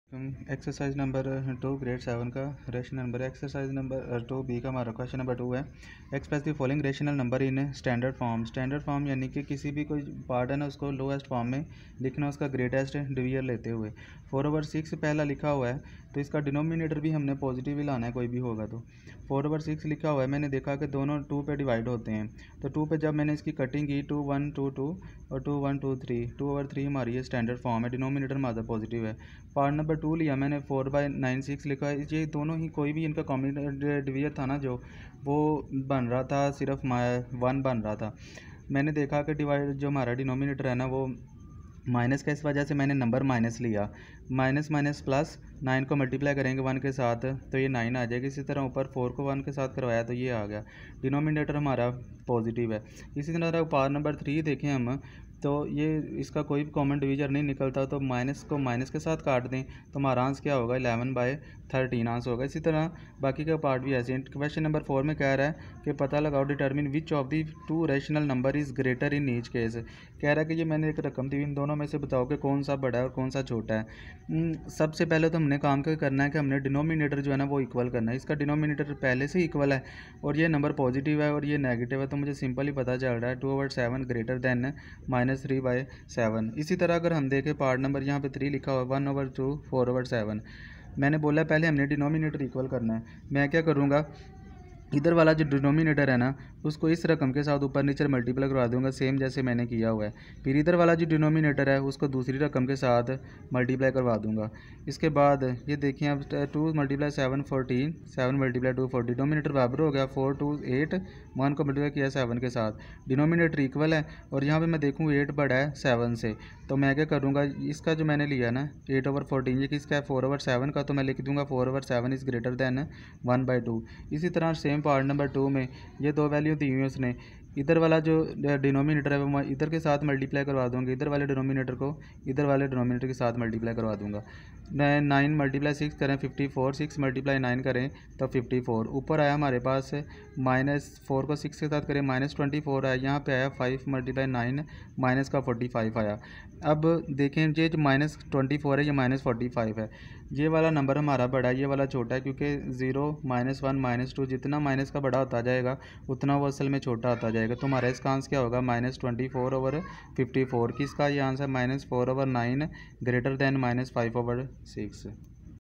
Exercise number 2 grade 7 का rational number. Exercise number 2 B का हमारा क्वेश्चन नंबर 2 है। Express the following rational number in standard form. Standard form यानी कि किसी भी कोई पार्ट है ना उसको लोएस्ट फॉर्म में लिखना, उसका ग्रेटेस्ट डिवीजन लेते हुए। 4/6 पहला लिखा हुआ है तो इसका डिनोमिनेटर भी हमने पॉजिटिव ही लाना है, कोई भी होगा तो। 4/6 लिखा हुआ है, मैंने देखा कि दोनों 2 पे डिवाइड होते हैं, तो 2 पे जब मैंने इसकी कटिंग की 2 1 2 2 और 2 1 2 3 2/3 हमारी ये स्टैंडर्ड फॉर्म है, डिनोमिनेटर हमारा पॉजिटिव है। पार्ट नंबर 2 लिया मैंने 4/96 लिखा है, ये दोनों ही कोई भी इनका कॉमन डिवीजन था ना जो वो बन रहा था, सिर्फ 1 बन रहा था। मैंने देखा कि डिवाइड जो हमारा डिनोमिनेटर है ना वो माइनस का, इस वजह से मैंने नंबर माइनस लिया। माइनस माइनस प्लस, 9 को मल्टीप्लाई करेंगे 1 के साथ तो ये 9 आ जाएगी। इसी तरह ऊपर 4 को 1 के साथ करवाया तो ये आ गया, डिनोमिनेटर हमारा पॉजिटिव है। इसी तरह पार्ट नंबर 3 देखें हम, तो ये इसका कोई भी कॉमन डिवीजन नहीं निकलता, तो माइनस को माइनस के साथ काट दें तो हमारा आंसर क्या होगा, 11/13 आंसर होगा। इसी तरह बाकी का पार्ट भी ऐसे। क्वेश्चन नंबर 4 में कह रहा है कि पता लगाओ, determine which of the 2 rational number is greater in each case. कह रहा है कि ये मैंने एक रकम दी, इन दोनों में से बताओ कि कौन सा बड़ा है और कौन सा छोटा है। सबसे पहले तो हमने काम क्या करना है कि हमने डिनोमिनेटर जो है ना वो इक्वल करना है। इसका डिनोमिनेटर पहले से इक्वल है और ये नंबर पॉजिटिव है और ये नेगेटिव है, तो मुझे सिंपल ही पता चल रहा है 2/7 ग्रेटर दैन -3/7। इसी तरह अगर हम देखें पार्ट नंबर, यहाँ पे 3 लिखा हुआ है, 1/2 4/7। मैंने बोला पहले हमने डिनोमिनेटर इक्वल करना है। मैं क्या करूँगा, इधर वाला जो डिनोमिनेटर है ना उसको इस रकम के साथ ऊपर नीचे मल्टीप्लाई करवा दूंगा, सेम जैसे मैंने किया हुआ है। फिर इधर वाला जो डिनोमिनेटर है उसको दूसरी रकम के साथ मल्टीप्लाई करवा दूंगा। इसके बाद ये देखिए अब 2 × 7 14, 7 × 2 40, डिनोमिनेटर बराबर हो गया 4 2 8, 1 को मल्टीप्लाई किया 7 के साथ, डिनोमिनेटर इक्वल है। और यहाँ पर मैं देखूँ 8 बड़ा है 7 से, तो मैं क्या करूँगा, इसका जो मैंने लिया ना 8/14, ये किसका है 4/7 का, तो मैं लिख दूँगा 4/7 इज़ ग्रेटर दैन 1/2। इसी तरह सेम पार्ट नंबर 2 में ये दो वैल्यू दी हुई है उसने, इधर वाला जो डिनोमिनेटर है वो मैं इधर के साथ मल्टीप्लाई करवा दूंगा, इधर वाले डिनोमिनेटर को इधर वाले डिनोमिनेटर के साथ मल्टीप्लाई करवा दूंगा। 9 × 6 करें 54, 6 × 9 करें तो 54। ऊपर आया हमारे पास -4 को 6 के साथ करें -24 आया, यहाँ पे आया 5 × 9 माइनस का 45 आया। अब देखें ये जो -24 है ये -45 है, ये वाला नंबर हमारा बड़ा है, ये वाला छोटा है, क्योंकि 0 -1 -2 जितना माइनस का बड़ा होता जाएगा उतना वो असल में छोटा होता जाएगा। तो हमारा इसका आंसर क्या होगा, -24/54। किसका ये आंसर -4/9 ग्रेटर दैन -5/6।